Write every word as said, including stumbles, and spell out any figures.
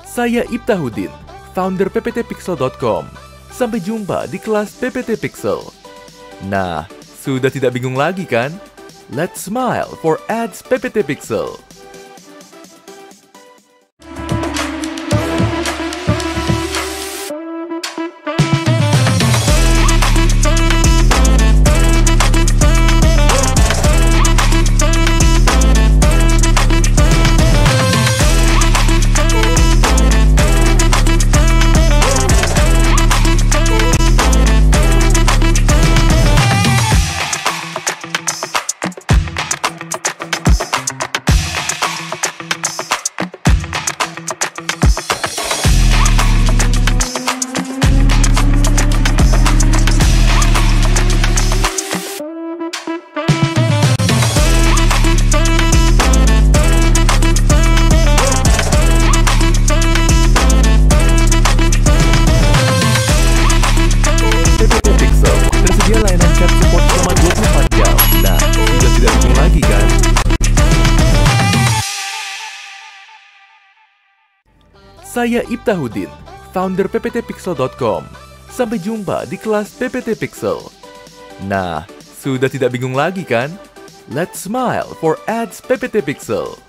Saya Iftahudin, founder p p t pixel dot com. Sampai jumpa di kelas P P T Pixel. Nah, sudah tidak bingung lagi kan? Let's smile for ads P P T Pixel. Saya Iftahudin, founder p p t pixel dot com. Sampai jumpa di kelas P P T Pixel. Nah, sudah tidak bingung lagi kan? Let's smile for ads P P T Pixel.